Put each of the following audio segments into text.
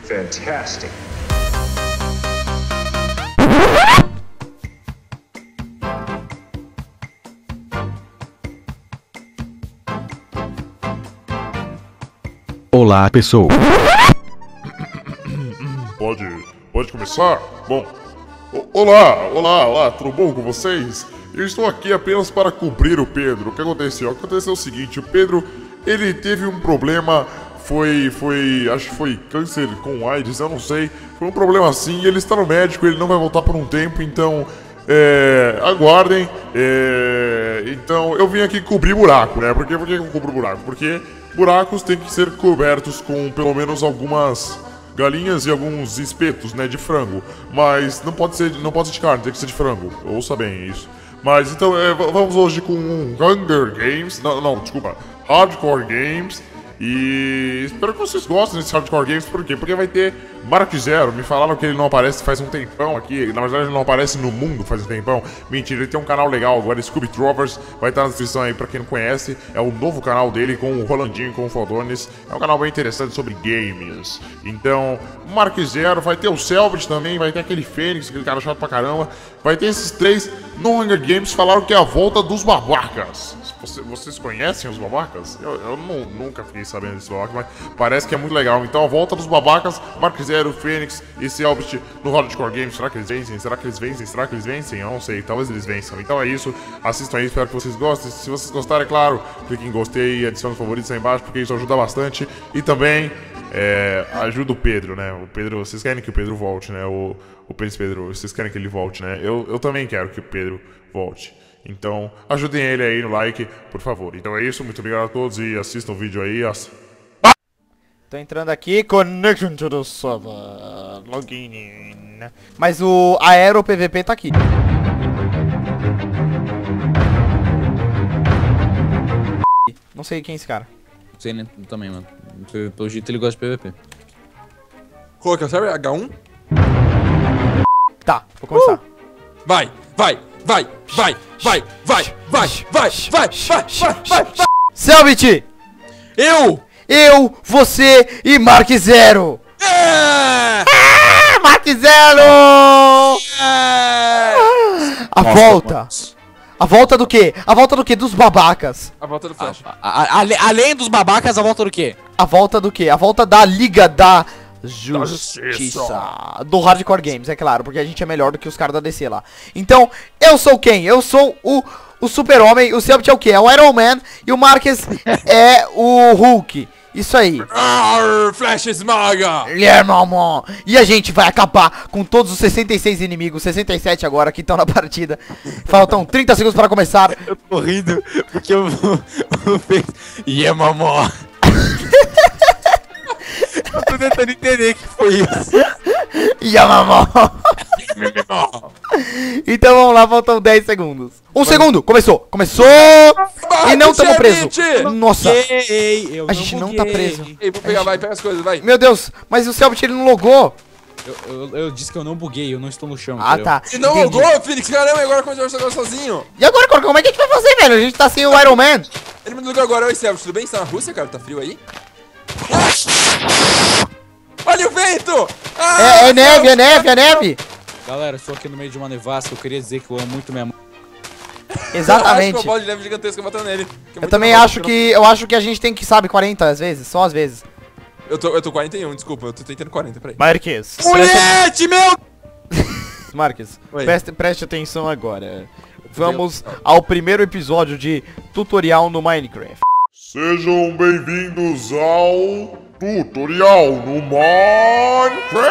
Fantastic. Olá, pessoal. Pode começar? Bom, olá, tudo bom com vocês? Eu estou aqui apenas para cobrir o Pedro. O que aconteceu? Aconteceu o seguinte, o Pedro, ele teve um problema, acho que foi câncer com AIDS, eu não sei. Foi um problema assim, e ele está no médico, ele não vai voltar por um tempo, então... aguardem. Então, eu vim aqui cobrir buraco, né? Por que eu cubro buraco? Porque buracos têm que ser cobertos com pelo menos algumas galinhas e alguns espetos, né, de frango. Mas não pode ser de carne, tem que ser de frango. Ouça bem isso. Mas então, vamos hoje com um Hunger Games. Não, desculpa. Hardcore Games. E espero que vocês gostem desse Hardcore Games. Por quê? Porque vai ter Mark Zero. Me falaram que ele não aparece faz um tempão aqui. Na verdade, ele não aparece no mundo faz um tempão. Mentira, ele tem um canal legal agora, Scooby Trovers. Vai estar na descrição aí pra quem não conhece. É o novo canal dele com o Rolandinho e com o Fodones. É um canal bem interessante sobre games. Então, Mark Zero. Vai ter o Selbit também. Vai ter aquele Fênix, aquele cara chato pra caramba. Vai ter esses três no Hunger Games. Falaram que é a volta dos babacas. Vocês conhecem os babacas? Eu nunca fiquei sabendo desse babaca, mas parece que é muito legal. Então, a volta dos babacas, Mark Zero, Fênix e Selbit no Hardcore Games. Será que eles vencem? Será que eles vencem? Será que eles vencem? Eu não sei, talvez eles vençam. Então é isso, assistam aí, espero que vocês gostem. Se vocês gostarem, é claro, clique em gostei e adicione os favoritos aí embaixo, porque isso ajuda bastante. E também ajuda o Pedro, né? O Pedro, vocês querem que o Pedro volte, né? O Prince Pedro, vocês querem que ele volte, né? Eu também quero que o Pedro volte. Então, ajudem ele aí no like, por favor. Então é isso, muito obrigado a todos e assistam o vídeo aí. Tô entrando aqui, connection to the server, login in. Mas o Aero PVP tá aqui. Não sei quem é esse cara. Não sei nem também, mano. Pelo jeito ele gosta de PVP. Qual que é o server? H1? Tá, vou começar. Vai! Selbit! Eu, você e Mark Zero! Mark Zero! A volta! A volta do quê? A volta do quê? Dos babacas. A volta do Flash. Além dos babacas, a volta do quê? A volta do quê? A volta da Liga da Justiça. Do Hardcore Games, é claro, porque a gente é melhor do que os caras da DC lá. Então, eu sou quem? Eu sou o Super-Homem, o Selbit é o quê? É o Iron Man e o Marques é o Hulk. Isso aí. Flash esmaga! Mamão. E a gente vai acabar com todos os 66 inimigos, 67 agora que estão na partida. Faltam 30 segundos para começar. Eu tô rindo porque eu mamão. Eu tô tentando entender o que foi isso. Mamão. Então vamos lá, faltam 10 segundos. Um segundo, começou. E não estamos presos. Nossa, a gente não tá preso. Ei, vou pegar, vai, pega as coisas, vai. Meu Deus, mas o Selbit ele não logou. Eu disse que eu não buguei, eu não estou no chão. Ah, entendeu? tá. E não logou, Phoenix, caramba, e agora como a gente vai jogar sozinho? E agora, como é que a gente vai fazer, velho? A gente tá sem o Iron Man. Ele me ligou agora, oi, Selbit, tudo bem? Você tá na Rússia, cara? Tá frio aí? Olha o vento! É neve. Galera, eu estou aqui no meio de uma nevasca, eu queria dizer que eu amo muito minha mãe. Exatamente. Acho que uma bola de neve gigantesca batendo nele. Eu também acho que a gente tem que, sabe, 40 às vezes, só às vezes. Eu tô 41, desculpa, eu tô tentando 40, peraí. Marques. Mulete, meu! Marques, Oi. preste atenção agora. Vamos ao primeiro episódio de tutorial no Minecraft. Sejam bem-vindos ao tutorial no Minecraft.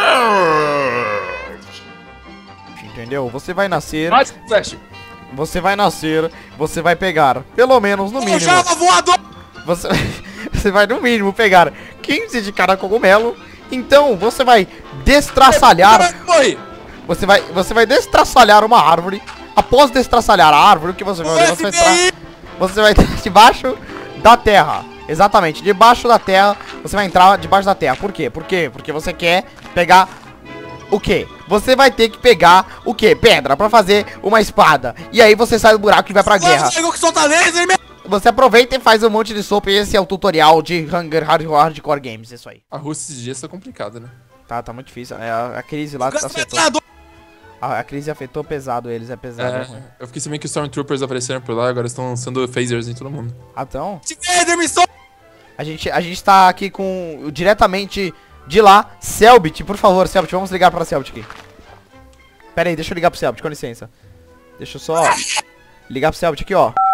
Entendeu? Você vai nascer, Flash! você vai pegar, pelo menos no mínimo. Java voador! Você vai no mínimo pegar 15 de cada cogumelo. Então você vai destraçalhar. Você vai destraçalhar uma árvore. Após destraçalhar a árvore, o que você vai fazer? Você vai estar debaixo da terra. Exatamente, debaixo da terra. Você vai entrar debaixo da terra. Por quê? Porque você quer pegar o quê? Você vai ter que pegar o quê? Pedra pra fazer uma espada. E aí você sai do buraco e vai pra guerra. Você aproveita e faz um monte de sopa. E esse é o tutorial de Hardcore Games. Isso aí. A Rússia esses dias tá complicada, né? Tá muito difícil. A crise lá afetou. A crise afetou pesado eles, é pesado. Eu fiquei sabendo que os Stormtroopers apareceram por lá, agora estão sendo phasers em todo mundo. Ah, então? Demissão! A gente tá aqui com, diretamente de lá, Selbit, por favor, Selbit, vamos ligar pra Selbit aqui. Pera aí, deixa eu ligar pro Selbit, com licença. Deixa eu só ligar pro Selbit aqui, ó.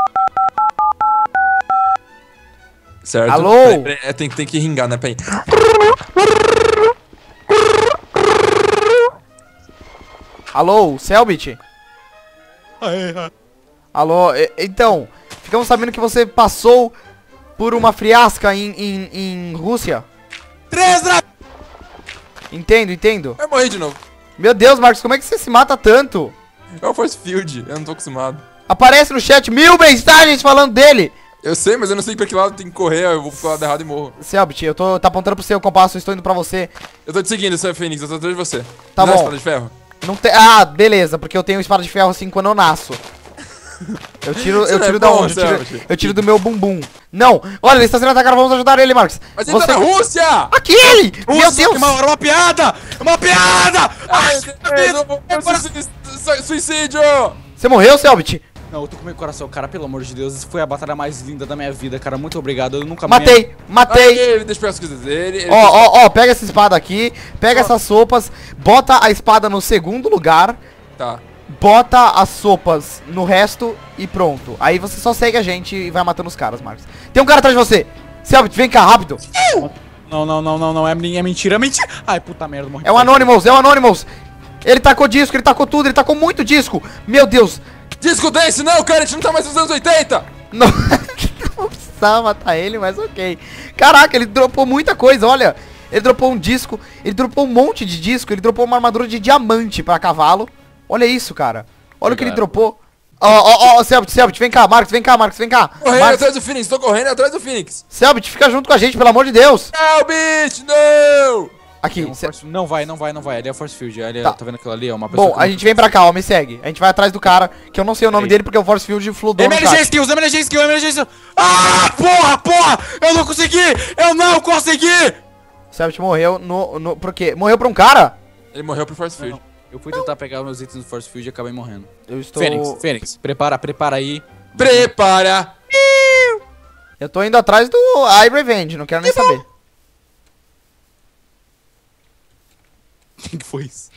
Certo? Alô? Peraí, tem que ringar, né? Peraí. Alô, Selbit? Alô, então, ficamos sabendo que você passou por uma friasca em Rússia. 3 Entendo. Vai morrer de novo. Meu Deus, Marcos, como é que você se mata tanto? É o Force Field, eu não tô acostumado. Aparece no chat 1000 mensagens falando dele. Eu sei, mas eu não sei pra que lado tem que correr, eu vou pro lado errado e morro. Selbit, tá apontando pro seu compasso, eu estou indo pra você. Eu tô te seguindo, seu Fênix, eu tô atrás de você. Tá Me dá bom. a espada de ferro? Não tem. Ah, beleza, porque eu tenho espada de ferro assim quando eu nasço. Eu tiro da onde? Eu tiro do meu bumbum. Não, olha, ele está sendo atacado, vamos ajudar ele, Marcos. Mas ele tá na Rússia! Aqui ele! Meu Deus! Era uma piada! Uma piada! Suicídio! Você morreu, Selbit? Não, eu tô com meu coração, cara, pelo amor de Deus. Isso foi a batalha mais linda da minha vida, cara. Muito obrigado, eu nunca Matei! Aí, deixa eu pegar as coisas dele. Ó, pega essa espada aqui, pega essas sopas, bota a espada no segundo lugar. Tá. Bota as sopas no resto e pronto. Aí você só segue a gente e vai matando os caras, Marcos. Tem um cara atrás de você. Selbit, vem cá, rápido. Não, é mentira. Ai, puta merda, morri. É o Anonymous. Ele tacou disco, ele tacou tudo, ele tacou muito disco. Meu Deus. Disco Dance, não, cara, a gente não tá mais nos anos 80. Não, não precisava matar ele, mas ok. Caraca, ele dropou muita coisa, olha. Ele dropou um disco, ele dropou um monte de disco, ele dropou uma armadura de diamante pra cavalo. Olha isso, cara. Olha o que ele dropou. Ó, Selbit, vem cá, Marcos, vem cá. Correndo atrás do Phoenix, tô correndo atrás do Phoenix. Selbit, fica junto com a gente, pelo amor de Deus. Selbit, não! Aqui, não vai. Ali é Force Field. Ali, tá vendo aquilo ali? É uma pessoa. Bom, a gente vem pra cá, ó, me segue. A gente vai atrás do cara, que eu não sei o nome dele porque o Force Field fludou no chat. Emergency skill. Ah, porra! Eu não consegui! Selbit morreu por quê? Morreu pra um cara? Ele morreu pro Force Field. Eu fui tentar pegar meus itens do Force Field e acabei morrendo. Eu estou... Fênix, prepara aí. Prepara! Eu tô indo atrás do I Revenge, não quero nem saber. Quem que foi isso?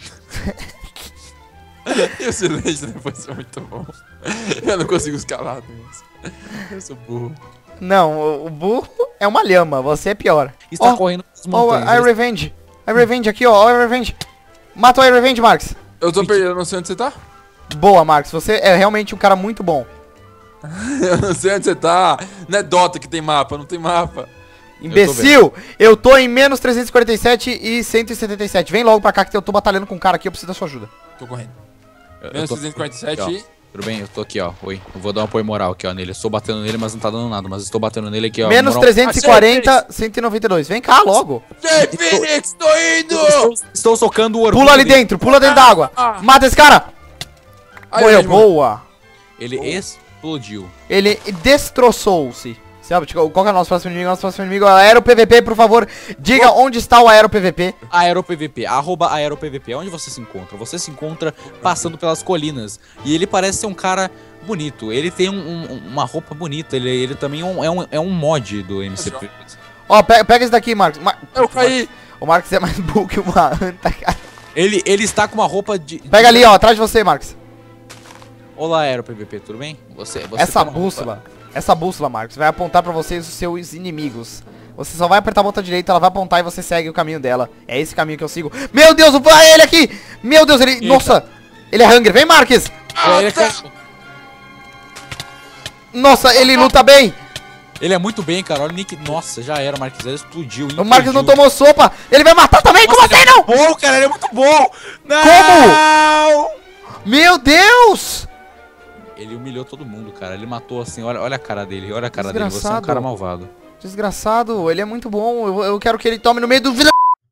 E o silêncio depois foi muito bom. Eu não consigo escalar nisso. Eu sou burro. Não, o burro é uma lhama, você é pior. Está correndo nas montanhas. I Revenge aqui, ó, I Revenge. Mata o I Revenge, Marcos. Eu tô perdido, eu não sei onde você tá. Boa, Marcos, você é realmente um cara muito bom. Eu não sei onde você tá. Não é Dota que tem mapa, não tem mapa. Imbecil, eu tô em menos 347 e 177. Vem logo pra cá que eu tô batalhando com um cara aqui, eu preciso da sua ajuda. Tô correndo. Menos 347 e... Tudo bem, eu tô aqui, ó. Oi, eu vou dar um apoio moral aqui, ó, nele. Eu estou batendo nele, mas não tá dando nada. Mas estou batendo nele aqui, ó. Menos 340, 192. Vem cá, logo. Phoenix, tô indo! Estou socando o orgulho. Pula ali dentro, pula dentro da água. Mata esse cara. Morreu, boa. Ele explodiu. Ele destroçou-se. Qual que é o nosso próximo inimigo? Nosso próximo inimigo é o Aero PVP, por favor. Diga onde está o Aero PVP. Aero PVP, @AeroPVP. Onde você se encontra? Você se encontra passando pelas colinas. E ele parece ser um cara bonito. Ele tem uma roupa bonita. Ele também é um mod do MCP. Ó, pega esse daqui, Marcos. Eu caí. O Marcos é mais burro que uma anta, cara. Ele está com uma roupa de... Pega ali, ó, atrás de você, Marcos. Olá, Aero PVP, tudo bem? Você essa bússola, Marcos, vai apontar pra vocês os seus inimigos. Você só vai apertar a botão direita, ela vai apontar e você segue o caminho dela. É esse caminho que eu sigo. Meu Deus, ele aqui! Meu Deus, ele... Eita. Nossa! Ele é Hunger. Vem, Marcos! Nossa, ele luta bem! Ele é muito bem, cara. Olha o Nick. Nossa, já era, Marcos. Ele explodiu. O Marcos não tomou sopa! Ele vai matar também! Nossa, como assim, não? Ele é muito bom, cara. Ele é muito bom! Não! Como? Meu Deus! Ele humilhou todo mundo, cara. Ele matou assim, olha a cara dele, olha a cara dele. Você é um cara malvado. Desgraçado, ele é muito bom. Eu quero que ele tome no meio do...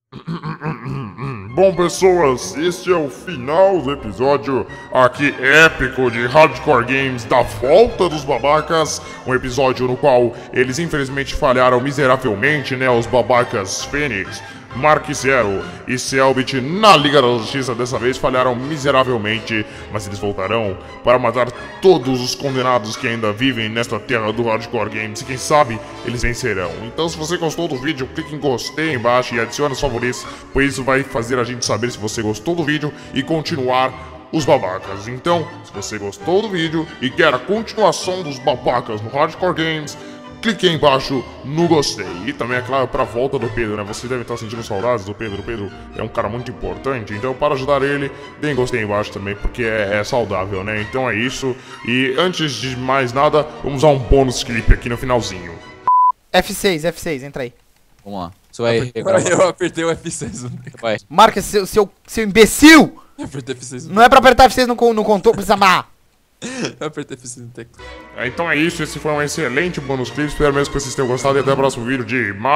Bom, pessoas, este é o final do episódio aqui épico de Hardcore Games da Volta dos Babacas. Um episódio no qual eles infelizmente falharam miseravelmente, né, os babacas Fênix. Mark Zero e Cellbit na Liga da Justiça dessa vez falharam miseravelmente, mas eles voltarão para matar todos os condenados que ainda vivem nesta terra do Hardcore Games e quem sabe eles vencerão. Então se você gostou do vídeo, clique em gostei embaixo e adicione os favoritos, pois isso vai fazer a gente saber se você gostou do vídeo e continuar os babacas. Então, se você gostou do vídeo e quer a continuação dos babacas no Hardcore Games, clique aí embaixo no gostei. E também, é claro, pra volta do Pedro, né? Você deve estar sentindo saudades do Pedro. O Pedro é um cara muito importante, então para ajudar ele, deem gostei embaixo também, porque é saudável, né? Então é isso. E antes de mais nada, vamos a um bônus clipe aqui no finalzinho. F6, entra aí. Vamos lá. Você vai... Eu apertei o F6. Vai. Marca, seu imbecil! Eu apertei F6. Não é pra apertar F6 no controle, precisa amar. Eu apertei F6 no teclado. Então é isso, esse foi um excelente bônus clipe. Espero mesmo que vocês tenham gostado e até o próximo vídeo de Minecraft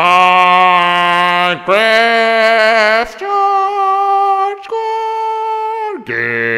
Hardcore Games.